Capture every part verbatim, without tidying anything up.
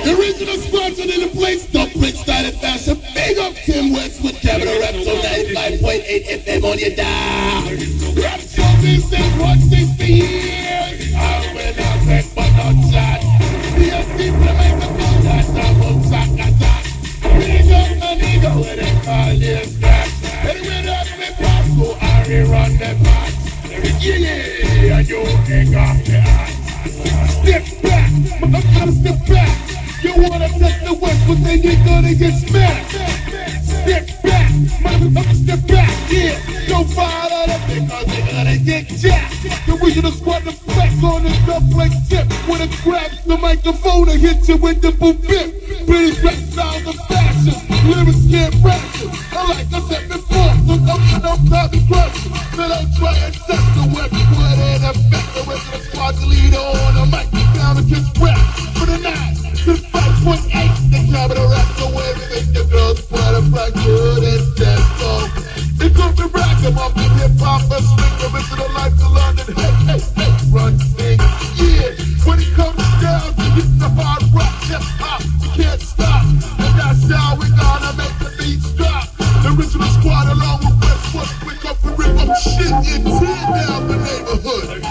The original sponsor in the place, Dubplate style and fashion. Big up Tim Westwood, capital rap, so ninety-five point eight F M on your dial. Rap show this is what sixty years. I will not take but not shot. Be a people make a phone that I'm on sack attack. Big up my nigga when they call this back. And when up the pop go, I run the back. Yeah, and you ain't got the ass. Step back, I'm gonna step back. You wanna test the West, but then you're gonna get smacked. Step back, motherfucker, step back, yeah. Don't fall on it because they're gonna get jacked. The original squad of flex on the Dubplate tip. When it grabs the microphone and hits you with the boom bip. British rap styles of fashion, lyrics can't ration. I like I said before, look up and up, top the question. So don't try and test the Westwood and affect the rest of the squad to lead on the mic down against rap for the night. five point eight, the capital rap, the way we make the girls proud of black good and dead song. It could be rap, I'm up in hip-hop and swing the rest of the life to London. Hey, hey, hey, run, sing, yeah. When it comes down to hit the hard rock, hip-hop, you can't stop. And that's how we gonna make the beats drop. The original squad along with Westwood, quick up and rip up shit and tear down the neighborhood.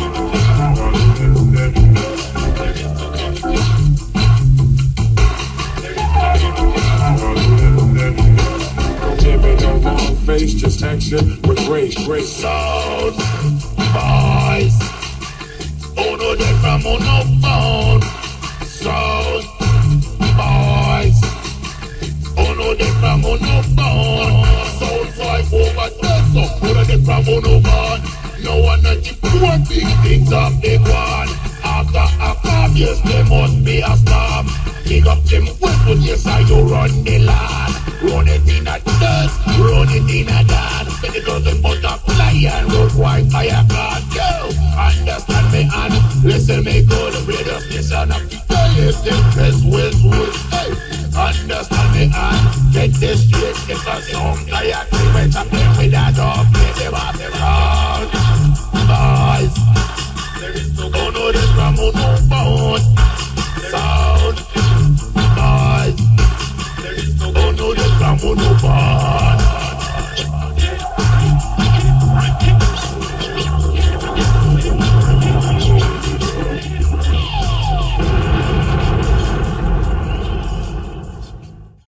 Face, just action with grace, grace. Sound boys, uno de from uno phone. Sound boys, uno de from uno phone. Sound five over ten, so uno de from uno phone. No one that you want big things up big one. After a contagious, there must be a storm. Big up them Westwood, yes, I you run the land. Run it in a dust, run it in a dance. Make it doesn't butterfly and road wide fire can go. Understand me and listen me good. The radio station of the day is the best Westwood. Hey, understand me and get this straight. Get the song, I activate up there with that dog.